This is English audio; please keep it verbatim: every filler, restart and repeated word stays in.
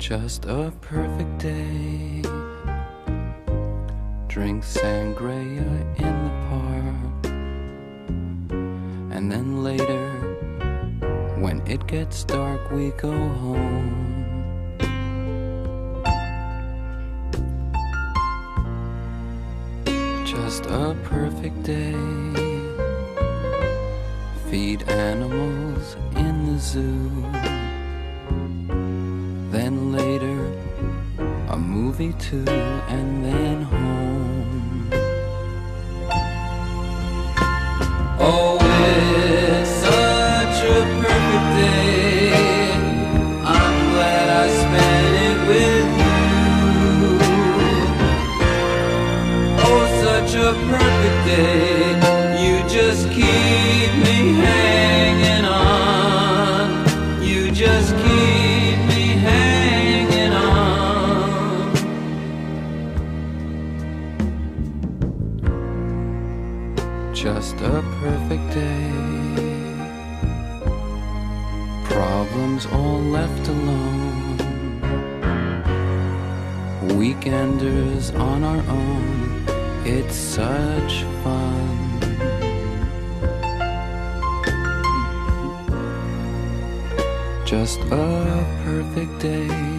Just a perfect day. Drink sangria in the park, and then later, when it gets dark, we go home. Just a perfect day. Feed animals in the zoo. Then later, a movie too, and then home. Oh, it's such a perfect day. I'm glad I spent it with you. Oh, such a perfect day. You just keep me hanging on. You just keep me hanging on. Just a perfect day. Problems all left alone. Weekenders on our own. It's such fun. Just a perfect day.